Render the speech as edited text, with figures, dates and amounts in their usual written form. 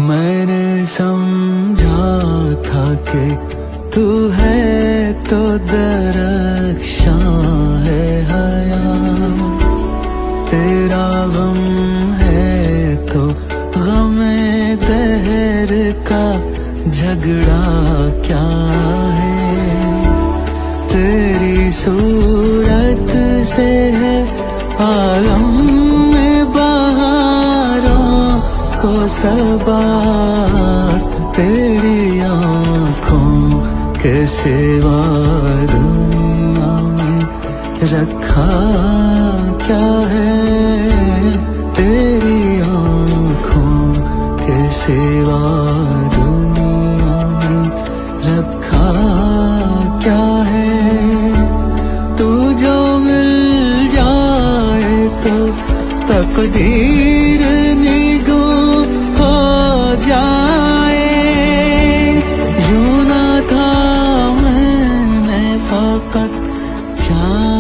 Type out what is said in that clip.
मैंने समझा था कि तू है तो दरख्शां है हया, तेरा गम है तो गमे दहर का झगड़ा क्या है। तेरी सूरत से है आलम में बहारों को सबात, तेरी आँखों के सिवा दुनिया में रखा क्या है। तेरी आँखों के सिवा दुनिया में रखा क्या है। तू जो मिल जाए तो तकदीर निगो हो जाए। यूं ना था मैंने फकत